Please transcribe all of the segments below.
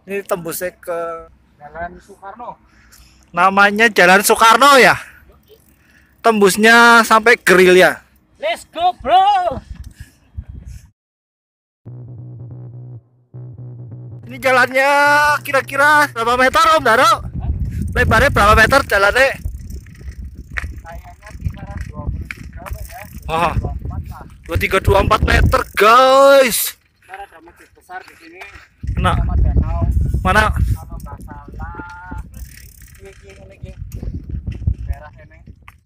Ini tembusnya ke Jalan Soekarno. namanya Jalan Soekarno ya. Tembusnya sampai grill ya. Let's go, bro. Ini jalannya kira-kira berapa meter Om Daro? Lebarnya berapa meter jalannya? Kayaknya kisaran 23 ya. Oh, 24 lah. 2324 meter guys. Ntar ada masjid besar di sini. Nah, Sama danau. mana? Kalau nggak salah. Ini. Daerah ini.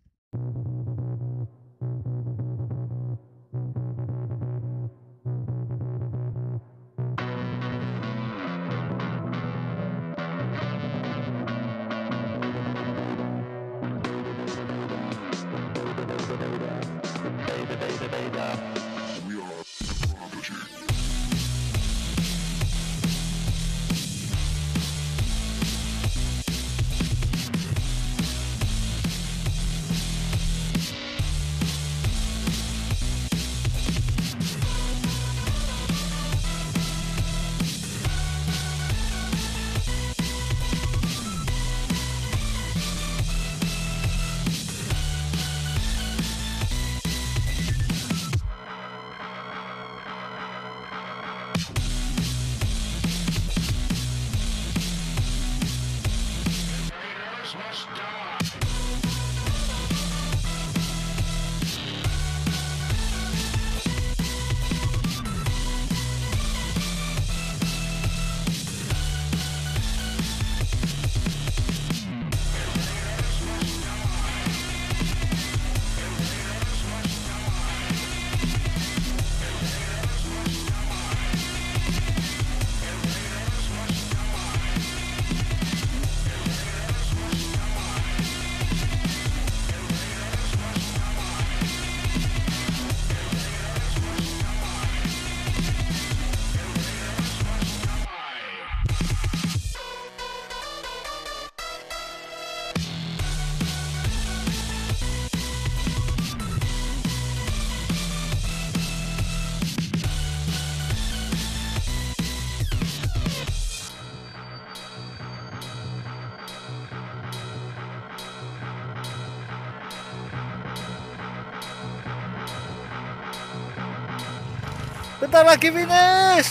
Bentar lagi finish.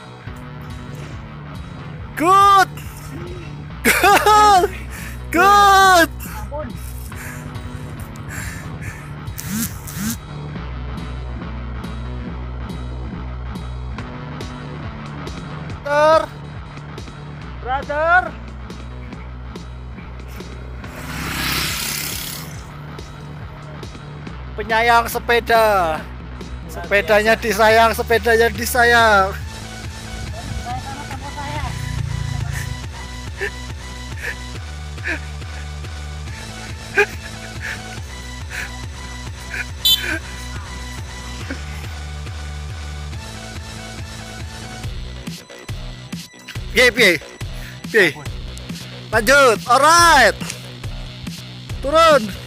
Good. Good. Good. Ampun. Brother. Brother. Penyayang sepeda. Sepedanya disayang, sepedanya disayang. Saya sama teman saya. Piye. Lanjut. Alright. Turun.